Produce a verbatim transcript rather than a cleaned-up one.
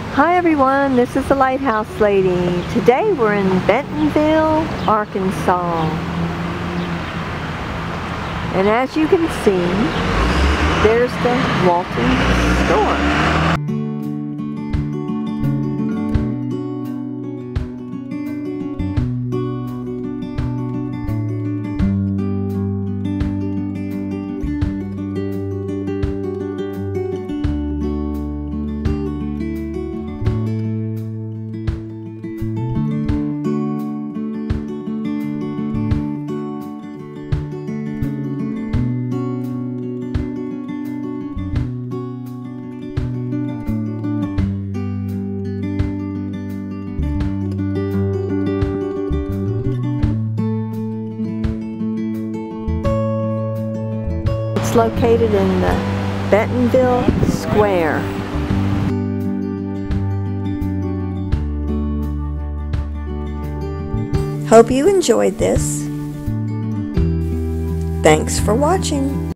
Hi everyone, this is the Lighthouse Lady. Today we're in Bentonville, Arkansas. And as you can see, there's the Walton store. It's located in the Bentonville Square. Hope you enjoyed this. Thanks for watching.